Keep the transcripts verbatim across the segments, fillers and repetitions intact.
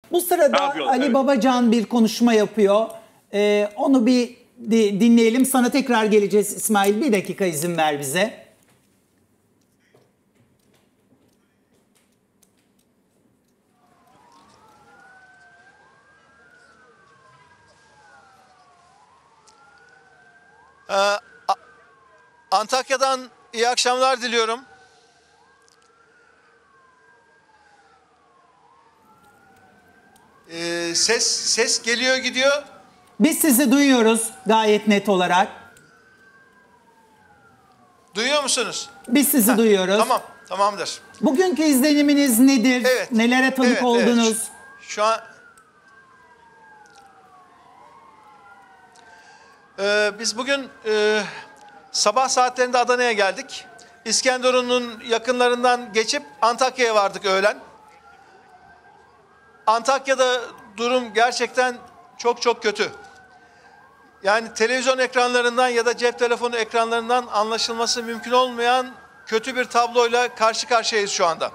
Bu sırada Ali evet. Babacan bir konuşma yapıyor. Ee, onu bir dinleyelim. Sana tekrar geleceğiz İsmail. Bir dakika izin ver bize. Ee, Antakya'dan iyi akşamlar diliyorum. Ee, ses ses geliyor gidiyor. Biz sizi duyuyoruz gayet net olarak. Duyuyor musunuz? Biz sizi Heh, duyuyoruz. Tamam, tamamdır. Bugünkü izleniminiz nedir? Evet. Nelere tanık evet, oldunuz? Evet. Şu, şu an ee, biz bugün e, sabah saatlerinde Adana'ya geldik. İskenderun'un yakınlarından geçip Antakya'ya vardık öğlen. Antakya'da durum gerçekten çok çok kötü. Yani televizyon ekranlarından ya da cep telefonu ekranlarından anlaşılması mümkün olmayan kötü bir tabloyla karşı karşıyayız şu anda.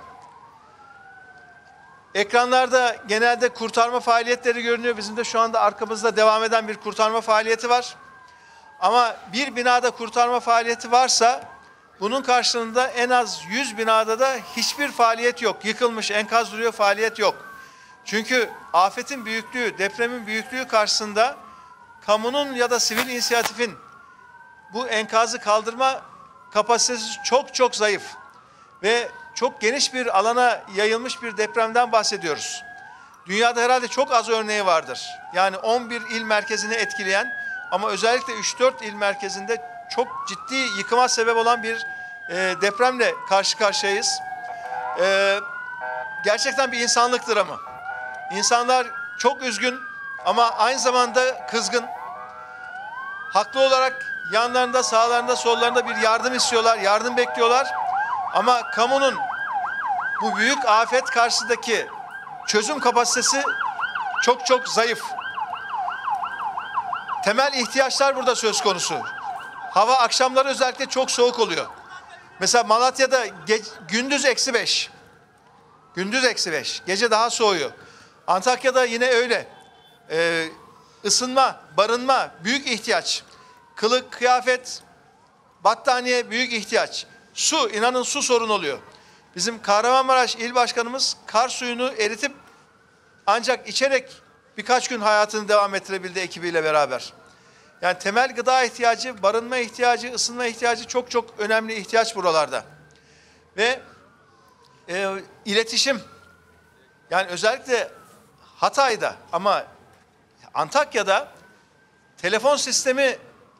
Ekranlarda genelde kurtarma faaliyetleri görünüyor. Bizim de şu anda arkamızda devam eden bir kurtarma faaliyeti var. Ama bir binada kurtarma faaliyeti varsa bunun karşılığında en az yüz binada da hiçbir faaliyet yok. Yıkılmış, enkaz duruyor, faaliyet yok. Çünkü afetin büyüklüğü, depremin büyüklüğü karşısında kamunun ya da sivil inisiyatifin bu enkazı kaldırma kapasitesi çok çok zayıf. Ve çok geniş bir alana yayılmış bir depremden bahsediyoruz. Dünyada herhalde çok az örneği vardır. Yani on bir il merkezini etkileyen ama özellikle üç dört il merkezinde çok ciddi yıkıma sebep olan bir e, depremle karşı karşıyayız. E, gerçekten bir insanlık dramı. İnsanlar çok üzgün ama aynı zamanda kızgın. Haklı olarak yanlarında, sağlarında, sollarında bir yardım istiyorlar, yardım bekliyorlar. Ama kamunun bu büyük afet karşısındaki çözüm kapasitesi çok çok zayıf. Temel ihtiyaçlar burada söz konusu. Hava akşamları özellikle çok soğuk oluyor. Mesela Malatya'da gündüz eksi beş. Gündüz eksi beş. Gece daha soğuyor. Antakya'da yine öyle. Ee, ısınma, barınma büyük ihtiyaç. Kılık, kıyafet, battaniye büyük ihtiyaç. Su, inanın su sorun oluyor. Bizim Kahramanmaraş İl Başkanımız kar suyunu eritip ancak içerek birkaç gün hayatını devam ettirebildi ekibiyle beraber. Yani temel gıda ihtiyacı, barınma ihtiyacı, ısınma ihtiyacı çok çok önemli ihtiyaç buralarda. Ve e, iletişim, yani özellikle Hatay'da ama Antakya'da telefon sistemi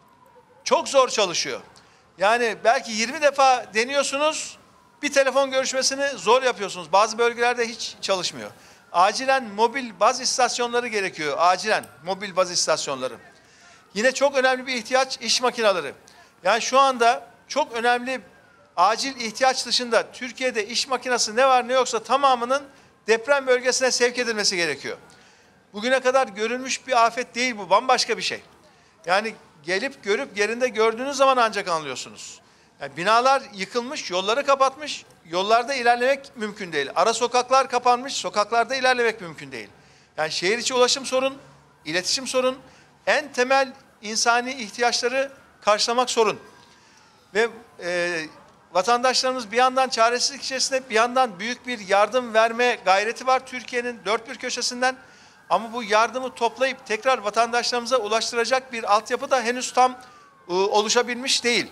çok zor çalışıyor. Yani belki yirmi defa deniyorsunuz, bir telefon görüşmesini zor yapıyorsunuz. Bazı bölgelerde hiç çalışmıyor. Acilen mobil baz istasyonları gerekiyor. Acilen mobil baz istasyonları. Yine çok önemli bir ihtiyaç iş makineleri. Yani şu anda çok önemli acil ihtiyaç dışında Türkiye'de iş makinesi ne var ne yoksa tamamının deprem bölgesine sevk edilmesi gerekiyor. Bugüne kadar görülmüş bir afet değil bu, bambaşka bir şey. Yani gelip görüp yerinde gördüğünüz zaman ancak anlıyorsunuz. Yani binalar yıkılmış, yolları kapatmış, yollarda ilerlemek mümkün değil. Ara sokaklar kapanmış, sokaklarda ilerlemek mümkün değil. Yani şehir içi ulaşım sorun, iletişim sorun, en temel insani ihtiyaçları karşılamak sorun. Ve e, vatandaşlarımız bir yandan çaresizlik içerisinde, bir yandan büyük bir yardım verme gayreti var Türkiye'nin dört bir köşesinden. Ama bu yardımı toplayıp tekrar vatandaşlarımıza ulaştıracak bir altyapı da henüz tam e, oluşabilmiş değil.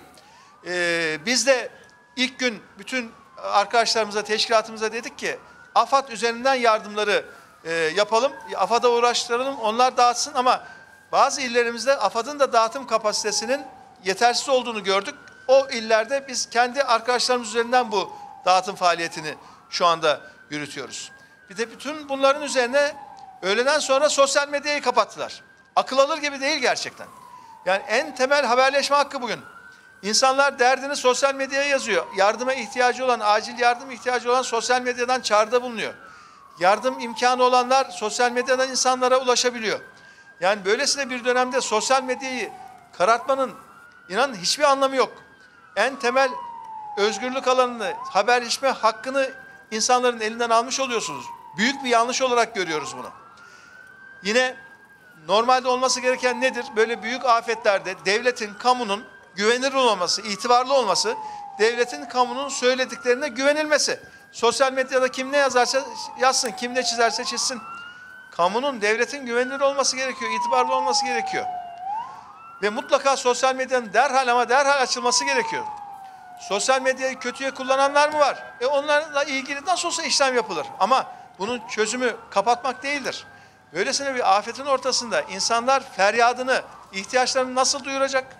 E, biz de ilk gün bütün arkadaşlarımıza, teşkilatımıza dedik ki AFAD üzerinden yardımları e, yapalım, AFAD'a uğraştıralım, onlar dağıtsın ama bazı illerimizde AFAD'ın da dağıtım kapasitesinin yetersiz olduğunu gördük. O illerde biz kendi arkadaşlarımız üzerinden bu dağıtım faaliyetini şu anda yürütüyoruz. Bir de bütün bunların üzerine öğleden sonra sosyal medyayı kapattılar. Akıl alır gibi değil gerçekten. Yani en temel haberleşme hakkı bugün. İnsanlar derdini sosyal medyaya yazıyor. Yardıma ihtiyacı olan, acil yardım ihtiyacı olan sosyal medyadan çağrıda bulunuyor. Yardım imkanı olanlar sosyal medyadan insanlara ulaşabiliyor. Yani böylesine bir dönemde sosyal medyayı karartmanın inanın hiçbir anlamı yok. En temel özgürlük alanını, haberleşme hakkını insanların elinden almış oluyorsunuz. Büyük bir yanlış olarak görüyoruz bunu. Yine normalde olması gereken nedir? Böyle büyük afetlerde devletin, kamunun güvenilir olması, itibarlı olması, devletin, kamunun söylediklerine güvenilmesi. Sosyal medyada kim ne yazarsa yazsın, kim ne çizerse çizsin. Kamunun, devletin güvenilir olması gerekiyor, itibarlı olması gerekiyor. Ve mutlaka sosyal medyanın derhal ama derhal açılması gerekiyor. Sosyal medyayı kötüye kullananlar mı var? E onlarla ilgili nasıl olsa işlem yapılır. Ama bunun çözümü kapatmak değildir. Böylesine bir afetin ortasında insanlar feryadını, ihtiyaçlarını nasıl duyuracak?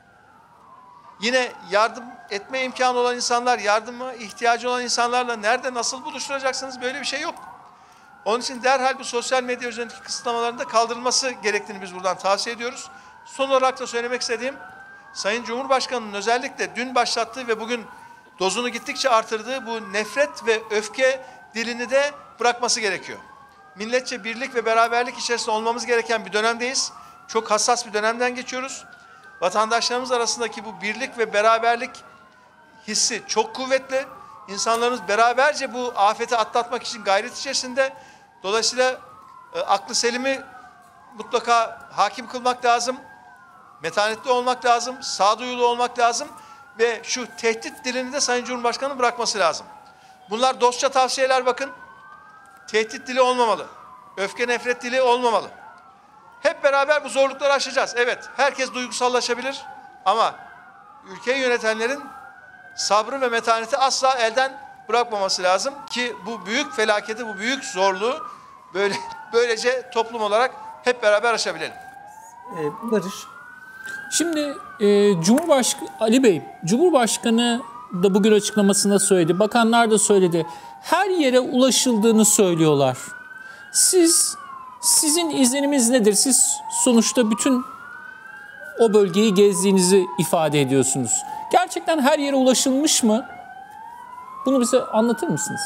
Yine yardım etme imkanı olan insanlar, yardıma ihtiyacı olan insanlarla nerede, nasıl buluşturacaksınız? Böyle bir şey yok. Onun için derhal bu sosyal medya üzerindeki kısıtlamaların da kaldırılması gerektiğini biz buradan tavsiye ediyoruz. Son olarak da söylemek istediğim, Sayın Cumhurbaşkanı'nın özellikle dün başlattığı ve bugün dozunu gittikçe artırdığı bu nefret ve öfke dilini de bırakması gerekiyor. Milletçe birlik ve beraberlik içerisinde olmamız gereken bir dönemdeyiz. Çok hassas bir dönemden geçiyoruz. Vatandaşlarımız arasındaki bu birlik ve beraberlik hissi çok kuvvetli. İnsanlarımız beraberce bu afeti atlatmak için gayret içerisinde. Dolayısıyla e, aklı selimi mutlaka hakim kılmak lazım. Metanetli olmak lazım, sağduyulu olmak lazım ve şu tehdit dilini de Sayın Cumhurbaşkanı'nın bırakması lazım. Bunlar dostça tavsiyeler bakın. Tehdit dili olmamalı. Öfke nefret dili olmamalı. Hep beraber bu zorlukları aşacağız. Evet, herkes duygusallaşabilir ama ülkeyi yönetenlerin sabrı ve metaneti asla elden bırakmaması lazım ki bu büyük felaketi, bu büyük zorluğu böyle böylece toplum olarak hep beraber aşabilelim. Ee, Barış. Şimdi e, Cumhurbaşkanı Ali Bey, Cumhurbaşkanı da bugün açıklamasında söyledi, bakanlar da söyledi. Her yere ulaşıldığını söylüyorlar. Siz, sizin izleniminiz nedir? Siz sonuçta bütün o bölgeyi gezdiğinizi ifade ediyorsunuz. Gerçekten her yere ulaşılmış mı? Bunu bize anlatır mısınız?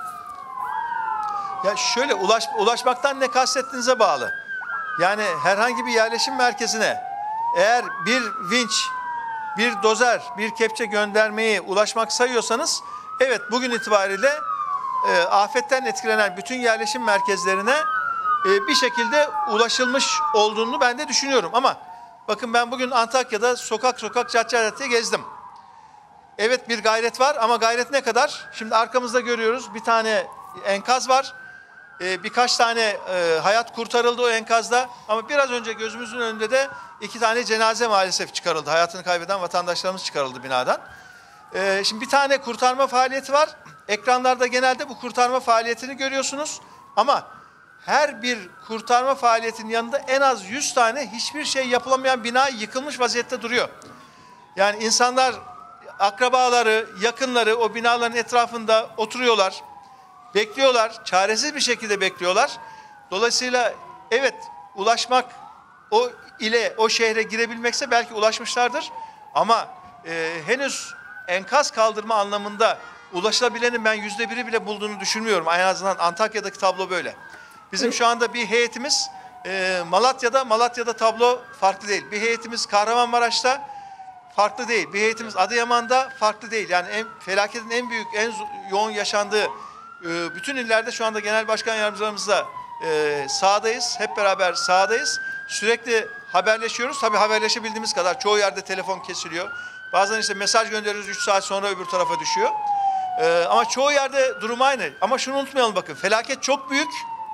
Ya şöyle ulaş, ulaşmaktan ne kastettiğinize bağlı. Yani herhangi bir yerleşim merkezine eğer bir vinç, bir dozer, bir kepçe göndermeyi ulaşmak sayıyorsanız evet bugün itibariyle e, afetten etkilenen bütün yerleşim merkezlerine e, bir şekilde ulaşılmış olduğunu ben de düşünüyorum. Ama bakın ben bugün Antakya'da sokak sokak cadde cadde gezdim. Evet bir gayret var ama gayret ne kadar? Şimdi arkamızda görüyoruz bir tane enkaz var. Ee, birkaç tane e, hayat kurtarıldı o enkazda ama biraz önce gözümüzün önünde de iki tane cenaze maalesef çıkarıldı. Hayatını kaybeden vatandaşlarımız çıkarıldı binadan. Ee, şimdi bir tane kurtarma faaliyeti var. Ekranlarda genelde bu kurtarma faaliyetini görüyorsunuz. Ama her bir kurtarma faaliyetinin yanında en az yüz tane hiçbir şey yapılamayan bina yıkılmış vaziyette duruyor. Yani insanlar, akrabaları, yakınları o binaların etrafında oturuyorlar. Bekliyorlar, çaresiz bir şekilde bekliyorlar. Dolayısıyla evet ulaşmak, o ile o şehre girebilmekse belki ulaşmışlardır. Ama e, henüz enkaz kaldırma anlamında ulaşılabilenin ben yüzde biri bile bulduğunu düşünmüyorum. En azından Antakya'daki tablo böyle. Bizim şu anda bir heyetimiz e, Malatya'da, Malatya'da tablo farklı değil. Bir heyetimiz Kahramanmaraş'ta farklı değil. Bir heyetimiz Adıyaman'da farklı değil. Yani en, felaketin en büyük, en yoğun yaşandığı bütün illerde şu anda genel başkan yardımcılarımızla e, sahadayız. Hep beraber sahadayız. Sürekli haberleşiyoruz. Tabii haberleşebildiğimiz kadar. Çoğu yerde telefon kesiliyor. Bazen işte mesaj gönderiyoruz üç saat sonra öbür tarafa düşüyor. E, ama çoğu yerde durum aynı. Ama şunu unutmayalım bakın. Felaket çok büyük.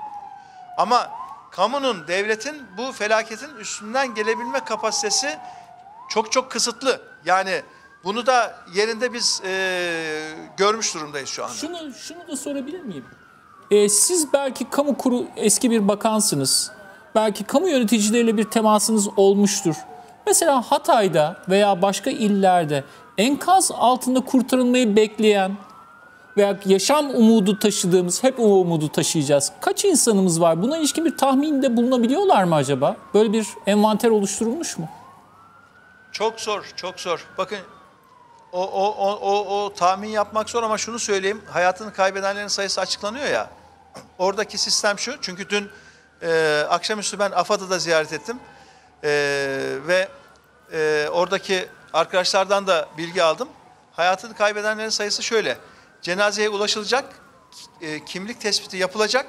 Ama kamunun, devletin bu felaketin üstünden gelebilme kapasitesi çok çok kısıtlı. Yani bunu da yerinde biz e, görmüş durumdayız şu anda. Şunu, şunu da sorabilir miyim? Ee, siz belki kamu kuru eski bir bakansınız. Belki kamu yöneticileriyle bir temasınız olmuştur. Mesela Hatay'da veya başka illerde enkaz altında kurtarılmayı bekleyen veya yaşam umudu taşıdığımız, hep o umudu taşıyacağız. Kaç insanımız var? Buna ilişkin bir tahminde bulunabiliyorlar mı acaba? Böyle bir envanter oluşturulmuş mu? Çok zor, çok zor. Bakın o, o, o, o, o tahmin yapmak zor ama şunu söyleyeyim. Hayatını kaybedenlerin sayısı açıklanıyor ya. Oradaki sistem şu. Çünkü dün e, akşamüstü ben AFAD'ı da ziyaret ettim. E, ve e, oradaki arkadaşlardan da bilgi aldım. Hayatını kaybedenlerin sayısı şöyle. Cenazeye ulaşılacak. e, kimlik tespiti yapılacak.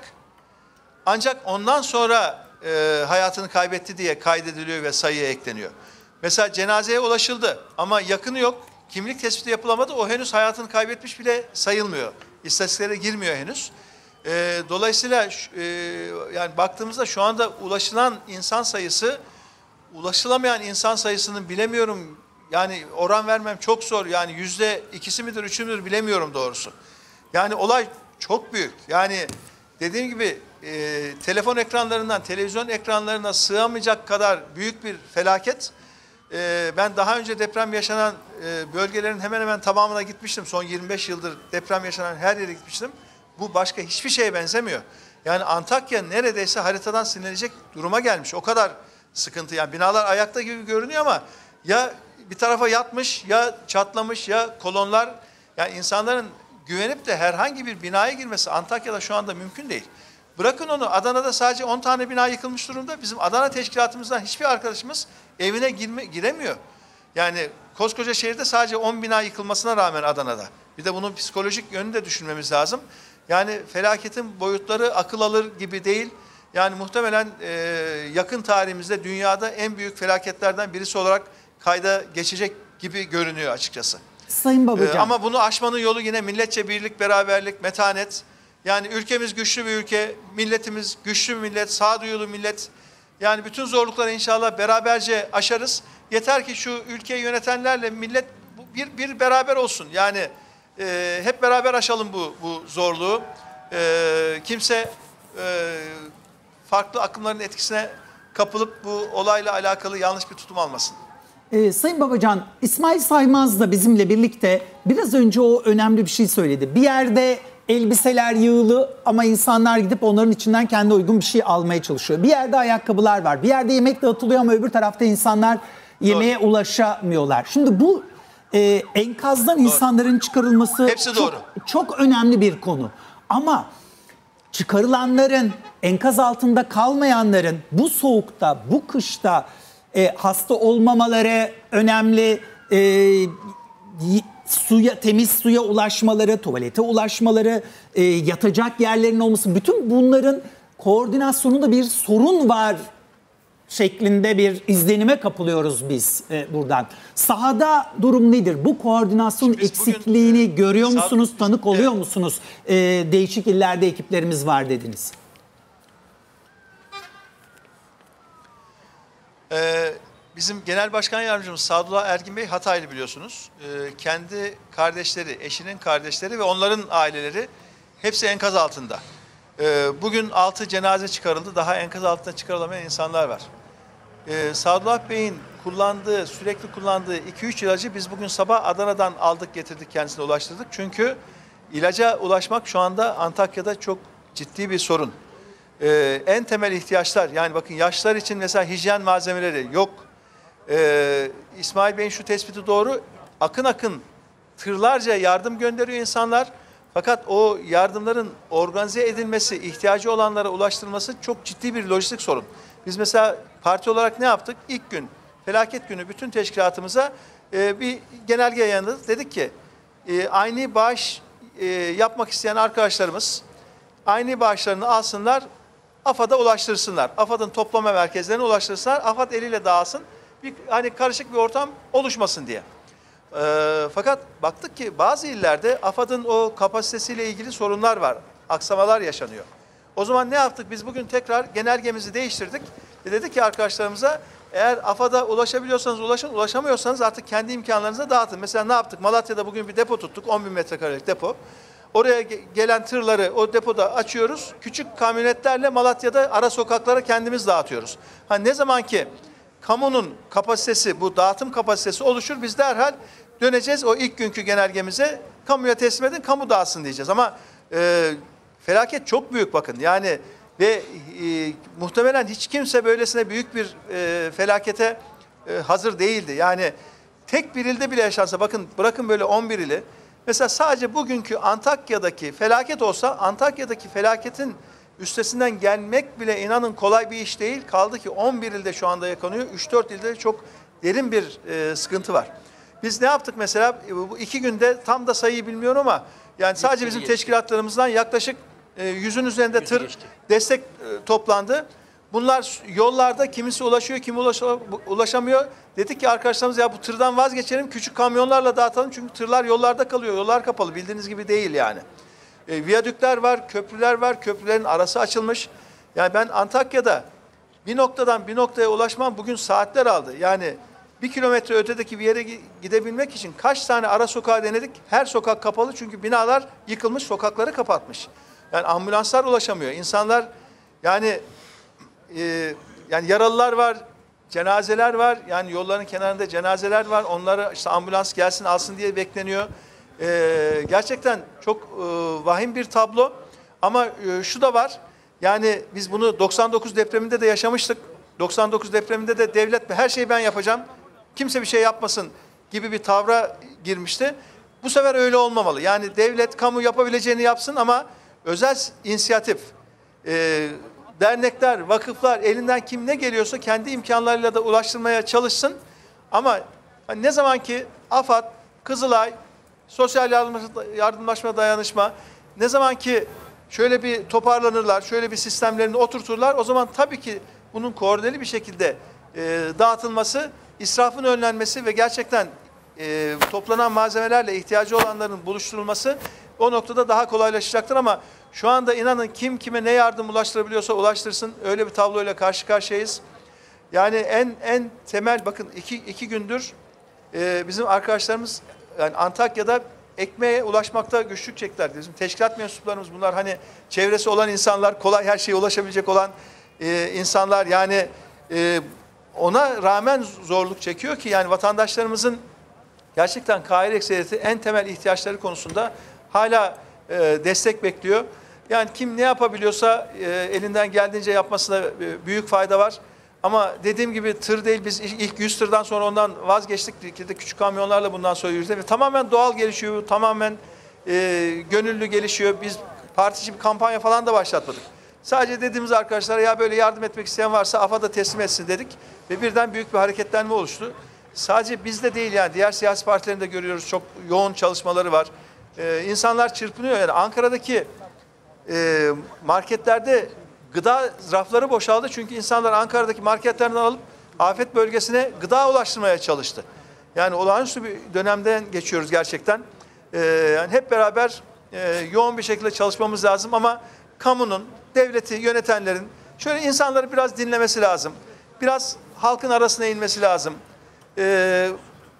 Ancak ondan sonra e, hayatını kaybetti diye kaydediliyor ve sayıya ekleniyor. Mesela cenazeye ulaşıldı ama yakını yok. Kimlik tespiti yapılamadı. O henüz hayatını kaybetmiş bile sayılmıyor. İstatistiklere girmiyor henüz. E, dolayısıyla e, yani baktığımızda şu anda ulaşılan insan sayısı, ulaşılamayan insan sayısının bilemiyorum. Yani oran vermem çok zor. Yani yüzde ikisi midir, üçü müdür bilemiyorum doğrusu. Yani olay çok büyük. Yani dediğim gibi e, telefon ekranlarından, televizyon ekranlarına sığamayacak kadar büyük bir felaket. E, ben daha önce deprem yaşanan e, bölgelerin hemen hemen tamamına gitmiştim. Son yirmi beş yıldır deprem yaşanan her yere gitmiştim. Bu başka hiçbir şeye benzemiyor. Yani Antakya neredeyse haritadan silinecek duruma gelmiş. O kadar sıkıntı. Yani binalar ayakta gibi görünüyor ama ya bir tarafa yatmış, ya çatlamış, ya kolonlar. Yani insanların güvenip de herhangi bir binaya girmesi Antakya'da şu anda mümkün değil. Bırakın onu, Adana'da sadece on tane bina yıkılmış durumda. Bizim Adana teşkilatımızdan hiçbir arkadaşımız evine girme, giremiyor. Yani koskoca şehirde sadece on bina yıkılmasına rağmen Adana'da. Bir de bunun psikolojik yönünü de düşünmemiz lazım. Yani felaketin boyutları akıl alır gibi değil. Yani muhtemelen e, yakın tarihimizde dünyada en büyük felaketlerden birisi olarak kayda geçecek gibi görünüyor açıkçası. Sayın Babacan. Ee, ama bunu aşmanın yolu yine milletçe birlik, beraberlik, metanet. Yani ülkemiz güçlü bir ülke, milletimiz güçlü bir millet, sağduyulu millet. Yani bütün zorlukları inşallah beraberce aşarız. Yeter ki şu ülkeyi yönetenlerle millet bir, bir beraber olsun. Yani e, hep beraber aşalım bu, bu zorluğu. E, kimse e, farklı akımların etkisine kapılıp bu olayla alakalı yanlış bir tutum almasın. Ee, Sayın Babacan, İsmail Saymaz da bizimle birlikte biraz önce o önemli bir şey söyledi. Bir yerde elbiseler yığılı ama insanlar gidip onların içinden kendi uygun bir şey almaya çalışıyor. Bir yerde ayakkabılar var, bir yerde yemek dağıtılıyor ama öbür tarafta insanlar yemeğe doğru ulaşamıyorlar. Şimdi bu e, enkazdan doğru insanların çıkarılması hepsi çok, doğru. çok önemli bir konu. Ama çıkarılanların, enkaz altında kalmayanların bu soğukta, bu kışta E, hasta olmamaları önemli, e, suya, temiz suya ulaşmaları, tuvalete ulaşmaları, e, yatacak yerlerin olması, bütün bunların koordinasyonunda bir sorun var şeklinde bir izlenime kapılıyoruz biz e, buradan. Sahada durum nedir? Bu koordinasyon eksikliğini bugün, görüyor musunuz, tanık oluyor evet. musunuz? E, değişik illerde ekiplerimiz var dediniz. Ee, bizim Genel Başkan Yardımcımız Sadullah Ergin Bey Hataylı biliyorsunuz. Ee, kendi kardeşleri, eşinin kardeşleri ve onların aileleri hepsi enkaz altında. Ee, bugün altı cenaze çıkarıldı. Daha enkaz altında çıkarılamayan insanlar var. Ee, Sadullah Bey'in kullandığı, sürekli kullandığı iki üç ilacı biz bugün sabah Adana'dan aldık, getirdik, kendisine ulaştırdık. Çünkü ilaca ulaşmak şu anda Antakya'da çok ciddi bir sorun. Ee, en temel ihtiyaçlar, yani bakın yaşlılar için mesela hijyen malzemeleri yok. Ee, İsmail Bey'in şu tespiti doğru. Akın akın tırlarca yardım gönderiyor insanlar. Fakat o yardımların organize edilmesi, ihtiyacı olanlara ulaştırılması çok ciddi bir lojistik sorun. Biz mesela parti olarak ne yaptık? İlk gün, felaket günü bütün teşkilatımıza e, bir genelge yayınladık. Dedik ki e, aynı bağış e, yapmak isteyen arkadaşlarımız aynı bağışlarını alsınlar, AFAD'a ulaştırsınlar. AFAD'ın toplama merkezlerine ulaştırsınlar. AFAD eliyle dağılsın. Bir, hani karışık bir ortam oluşmasın diye. E, fakat baktık ki bazı illerde AFAD'ın o kapasitesiyle ilgili sorunlar var. Aksamalar yaşanıyor. O zaman ne yaptık? Biz bugün tekrar genelgemizi değiştirdik. Ve dedik ki arkadaşlarımıza, eğer AFAD'a ulaşabiliyorsanız ulaşın, ulaşamıyorsanız artık kendi imkanlarınıza dağıtın. Mesela ne yaptık? Malatya'da bugün bir depo tuttuk. on bin metrekarelik depo. Oraya gelen tırları o depoda açıyoruz. Küçük kamyonetlerle Malatya'da ara sokaklara kendimiz dağıtıyoruz. Ha, ne zaman ki kamunun kapasitesi, bu dağıtım kapasitesi oluşur, biz derhal döneceğiz o ilk günkü genelgemize, kamuya teslim edin, kamu dağıtsın diyeceğiz. Ama e, felaket çok büyük bakın. Yani ve e, muhtemelen hiç kimse böylesine büyük bir e, felakete e, hazır değildi. Yani tek bir ilde bile yaşansa, bakın bırakın böyle on bir ili. Mesela sadece bugünkü Antakya'daki felaket olsa, Antakya'daki felaketin üstesinden gelmek bile inanın kolay bir iş değil. Kaldı ki on bir ilde şu anda yakalanıyor. üç dört ilde çok derin bir e, sıkıntı var. Biz ne yaptık mesela? Bu iki günde tam da sayıyı bilmiyorum ama Yani sadece bizim teşkilatlarımızdan yaklaşık e, yüzün üzerinde tır destek e, toplandı. Bunlar yollarda kimisi ulaşıyor, kimi ulaşamıyor. Dedik ki arkadaşlarımız ya bu tırdan vazgeçelim, küçük kamyonlarla dağıtalım. Çünkü tırlar yollarda kalıyor, yollar kapalı, bildiğiniz gibi değil yani. E, viyadükler var, köprüler var, köprülerin arası açılmış. Yani ben Antakya'da bir noktadan bir noktaya ulaşmam bugün saatler aldı. Yani bir kilometre ötedeki bir yere gidebilmek için kaç tane ara sokağa denedik? Her sokak kapalı çünkü binalar yıkılmış, sokakları kapatmış. Yani ambulanslar ulaşamıyor. İnsanlar yani e, yani yaralılar var, cenazeler var. Yani yolların kenarında cenazeler var. Onları işte ambulans gelsin alsın diye bekleniyor. E, gerçekten çok e, vahim bir tablo. Ama e, şu da var. Yani biz bunu doksan dokuz depreminde de yaşamıştık. doksan dokuz depreminde de devlet her şeyi ben yapacağım, kimse bir şey yapmasın gibi bir tavra girmişti. Bu sefer öyle olmamalı. Yani devlet, kamu yapabileceğini yapsın ama özel inisiyatif, e, dernekler, vakıflar elinden kim ne geliyorsa kendi imkanlarıyla da ulaştırmaya çalışsın. Ama hani ne zaman ki AFAD, Kızılay, Sosyal Yardımlaşma Dayanışma ne zaman ki şöyle bir toparlanırlar, şöyle bir sistemlerini oturturlar, o zaman tabii ki bunun koordineli bir şekilde e, dağıtılması, israfın önlenmesi ve gerçekten e, toplanan malzemelerle ihtiyacı olanların buluşturulması o noktada daha kolaylaşacaktır. Ama şu anda inanın kim kime ne yardım ulaştırabiliyorsa ulaştırsın, öyle bir tabloyla karşı karşıyayız. Yani en en temel bakın iki, iki gündür e, bizim arkadaşlarımız yani Antakya'da ekmeğe ulaşmakta güçlük çektiler. Bizim teşkilat mensuplarımız bunlar hani çevresi olan insanlar, kolay her şeye ulaşabilecek olan e, insanlar yani e, ona rağmen zorluk çekiyor ki yani vatandaşlarımızın gerçekten kahir ekseriyeti en temel ihtiyaçları konusunda hala e, destek bekliyor. Yani kim ne yapabiliyorsa e, elinden geldiğince yapmasına e, büyük fayda var. Ama dediğim gibi tır değil, biz ilk yüz tırdan sonra ondan vazgeçtik. Küçük kamyonlarla bundan sonra yüzde ve tamamen doğal gelişiyor, tamamen e, gönüllü gelişiyor. Biz partici bir kampanya falan da başlatmadık. Sadece dediğimiz arkadaşlara ya böyle yardım etmek isteyen varsa AFAD'a teslim etsin dedik. Ve birden büyük bir hareketlenme oluştu. Sadece bizde değil yani diğer siyasi partilerinde görüyoruz, çok yoğun çalışmaları var. Ee, insanlar çırpınıyor yani Ankara'daki e, marketlerde gıda rafları boşaldı. Çünkü insanlar Ankara'daki marketlerden alıp afet bölgesine gıda ulaştırmaya çalıştı. Yani olağanüstü bir dönemden geçiyoruz gerçekten. Ee, yani hep beraber e, yoğun bir şekilde çalışmamız lazım ama kamunun, devleti, yönetenlerin şöyle insanları biraz dinlemesi lazım. Biraz halkın arasına inmesi lazım. Ee,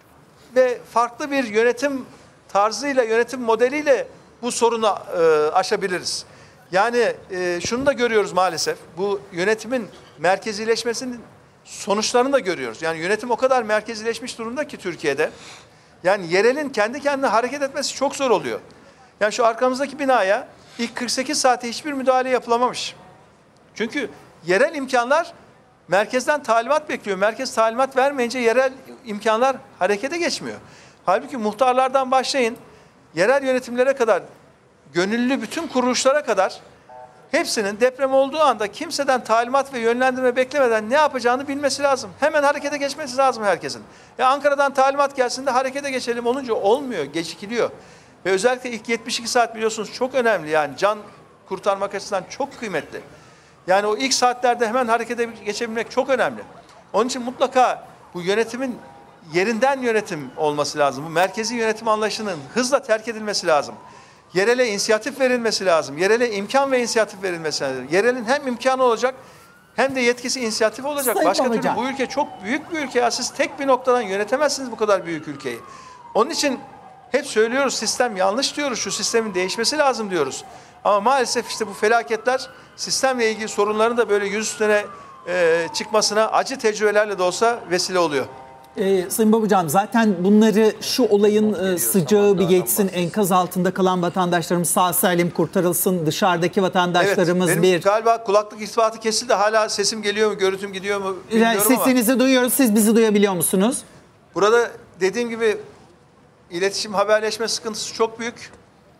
ve farklı bir yönetim tarzıyla, yönetim modeliyle bu sorunu e, aşabiliriz. Yani e, şunu da görüyoruz maalesef. Bu yönetimin merkezileşmesinin sonuçlarını da görüyoruz. Yani yönetim o kadar merkezileşmiş durumda ki Türkiye'de. Yani yerelin kendi kendine hareket etmesi çok zor oluyor. Yani şu arkamızdaki binaya ilk kırk sekiz saate hiçbir müdahale yapılamamış. Çünkü yerel imkanlar merkezden talimat bekliyor. Merkez talimat vermeyince yerel imkanlar harekete geçmiyor. Halbuki muhtarlardan başlayın, yerel yönetimlere kadar, gönüllü bütün kuruluşlara kadar hepsinin deprem olduğu anda kimseden talimat ve yönlendirme beklemeden ne yapacağını bilmesi lazım. Hemen harekete geçmesi lazım herkesin. Ya Ankara'dan talimat gelsin de harekete geçelim olunca olmuyor, gecikiliyor. Ve özellikle ilk yetmiş iki saat biliyorsunuz çok önemli yani can kurtarmak açısından çok kıymetli. Yani o ilk saatlerde hemen harekete geçebilmek çok önemli. Onun için mutlaka bu yönetimin yerinden yönetim olması lazım. Bu merkezi yönetim anlayışının hızla terk edilmesi lazım. Yerele inisiyatif verilmesi lazım. Yerele imkan ve inisiyatif verilmesi lazım. Yerelin hem imkanı olacak hem de yetkisi inisiyatif olacak. Sayın Başka Babacan, türlü bu ülke çok büyük bir ülke. Ya siz tek bir noktadan yönetemezsiniz bu kadar büyük ülkeyi. Onun için hep söylüyoruz sistem yanlış diyoruz. Şu sistemin değişmesi lazım diyoruz. Ama maalesef işte bu felaketler sistemle ilgili sorunların da böyle yüz üstüne e, çıkmasına acı tecrübelerle de olsa vesile oluyor. Ee, Sayın Babacan zaten bunları şu olayın e, sıcağı bir geçsin, enkaz altında kalan vatandaşlarımız sağ salim kurtarılsın, dışarıdaki vatandaşlarımız evet, benim bir... galiba kulaklık irtibatı kesildi, hala sesim geliyor mu, görüntüm gidiyor mu bilmiyorum yani sesinizi ama. duyuyoruz, siz bizi duyabiliyor musunuz? Burada dediğim gibi iletişim, haberleşme sıkıntısı çok büyük.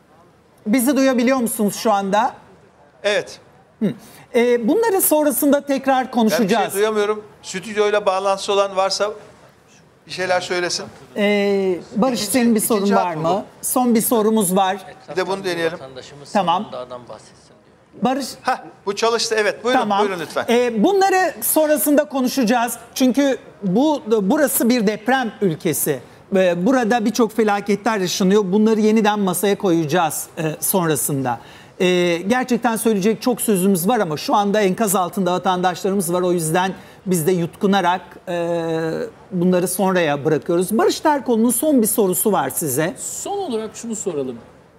Bizi duyabiliyor musunuz şu anda? Evet. Hı. Ee, bunları sonrasında tekrar konuşacağız. Ben bir şey duyamıyorum. Stüdyoyla bağlantısı olan varsa bir şeyler söylesin. Ee, Barış İkinci- senin bir sorun ikinci var hat mı? mı Son bir sorumuz var. Bir de bunu deneyelim. Tamam. Tamam. bahsetsin diyor. Barış Heh, bu çalıştı. Evet, buyurun, tamam. buyurun lütfen. Ee, bunları sonrasında konuşacağız. Çünkü bu burası bir deprem ülkesi. Ee, Burada birçok felaketler yaşanıyor. Bunları yeniden masaya koyacağız e, sonrasında. Ee, gerçekten söyleyecek çok sözümüz var ama şu anda enkaz altında vatandaşlarımız var. O yüzden biz de yutkunarak e, bunları sonraya bırakıyoruz. Barış Terkoğlu'nun son bir sorusu var size. Son olarak şunu soralım.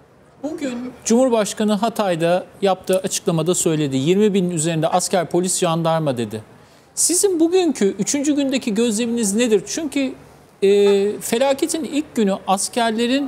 Bugün Cumhurbaşkanı Hatay'da yaptığı açıklamada söyledi. yirmi binin üzerinde asker, polis, jandarma dedi. Sizin bugünkü üçüncü gündeki gözleminiz nedir? Çünkü e, felaketin ilk günü askerlerin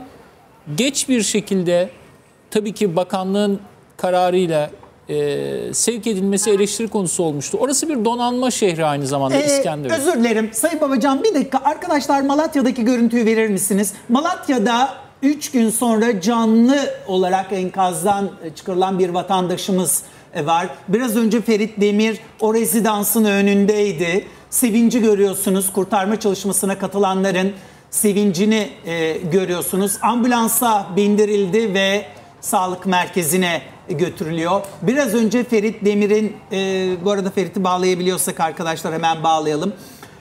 geç bir şekilde tabii ki bakanlığın kararıyla e, sevk edilmesi eleştiri konusu olmuştu. Orası bir donanma şehri aynı zamanda Ee, İskenderun. özür dilerim Sayın Babacan, bir dakika arkadaşlar, Malatya'daki görüntüyü verir misiniz? Malatya'da üç gün sonra canlı olarak enkazdan çıkarılan bir vatandaşımız var. Biraz önce Ferit Demir o rezidansın önündeydi. Sevinci görüyorsunuz, kurtarma çalışmasına katılanların sevincini e, görüyorsunuz. Ambulansa bindirildi ve sağlık merkezine götürülüyor. Biraz önce Ferit Demir'in, e, bu arada Ferit'i bağlayabiliyorsak arkadaşlar hemen bağlayalım.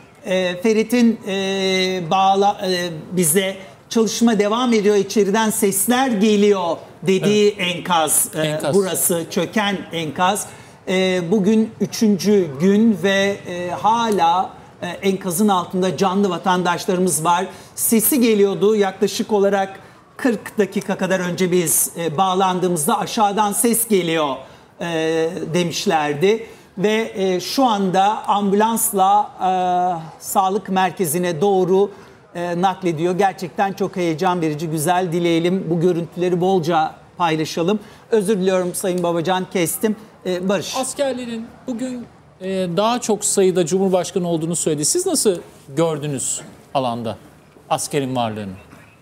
E, Ferit'in e, bağla e, bize çalışma devam ediyor, içeriden sesler geliyor dediği evet. enkaz, e, Enkaz. Burası çöken enkaz. E, bugün üçüncü gün ve e, hala e, enkazın altında canlı vatandaşlarımız var. Sesi geliyordu yaklaşık olarak kırk dakika kadar önce biz e, bağlandığımızda aşağıdan ses geliyor e, demişlerdi. Ve e, şu anda ambulansla e, sağlık merkezine doğru e, naklediyor. Gerçekten çok heyecan verici, güzel. Dileyelim bu görüntüleri bolca paylaşalım. Özür diliyorum Sayın Babacan, kestim. E, Barış. Askerlerin bugün e, daha çok sayıda Cumhurbaşkanı olduğunu söyledi. Siz nasıl gördünüz alanda askerin varlığını?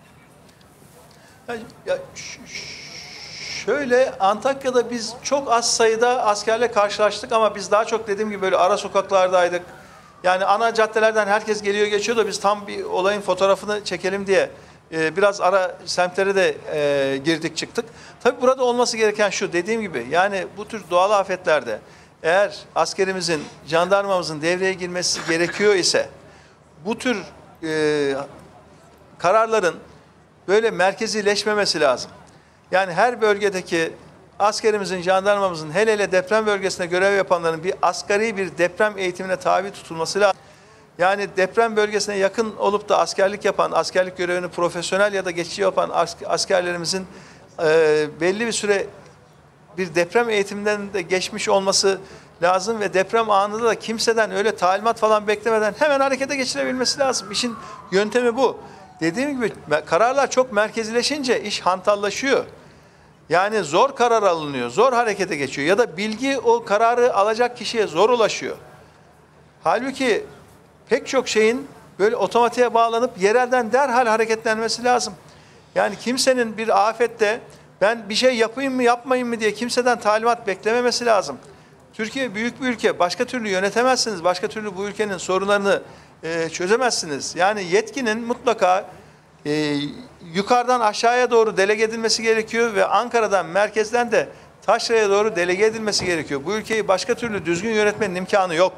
Ya, ya, ş- ş- şöyle Antakya'da biz çok az sayıda askerle karşılaştık ama biz daha çok dediğim gibi böyle ara sokaklardaydık. Yani ana caddelerden herkes geliyor geçiyor da biz tam bir olayın fotoğrafını çekelim diye e, biraz ara semtlere de e, girdik çıktık. Tabii burada olması gereken şu, dediğim gibi yani bu tür doğal afetlerde eğer askerimizin, jandarmamızın devreye girmesi gerekiyor ise bu tür e, kararların böyle merkezileşmemesi lazım. Yani her bölgedeki askerimizin, jandarmamızın, hele hele deprem bölgesinde görev yapanların bir asgari bir deprem eğitimine tabi tutulması lazım. Yani deprem bölgesine yakın olup da askerlik yapan, askerlik görevini profesyonel ya da geçici yapan askerlerimizin e, belli bir süre bir deprem eğitiminden de geçmiş olması lazım ve deprem anında da kimseden öyle talimat falan beklemeden hemen harekete geçirebilmesi lazım. İşin yöntemi bu. Dediğim gibi kararlar çok merkezileşince iş hantallaşıyor. Yani zor karar alınıyor, zor harekete geçiyor ya da bilgi o kararı alacak kişiye zor ulaşıyor. Halbuki pek çok şeyin böyle otomatiğe bağlanıp yerelden derhal hareketlenmesi lazım. Yani kimsenin bir afette ben bir şey yapayım mı yapmayayım mı diye kimseden talimat beklememesi lazım. Türkiye büyük bir ülke, başka türlü yönetemezsiniz, başka türlü bu ülkenin sorunlarını e, çözemezsiniz. Yani yetkinin mutlaka e, yukarıdan aşağıya doğru delege edilmesi gerekiyor ve Ankara'dan, merkezden de taşraya doğru delege edilmesi gerekiyor. Bu ülkeyi başka türlü düzgün yönetmenin imkanı yok.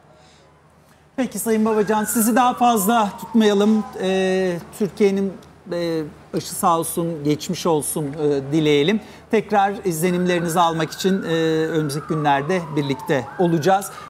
Peki Sayın Babacan, sizi daha fazla tutmayalım. Ee, Türkiye'nin e, başı sağ olsun, geçmiş olsun e, dileyelim. Tekrar izlenimlerinizi almak için e, önümüzdeki günlerde birlikte olacağız.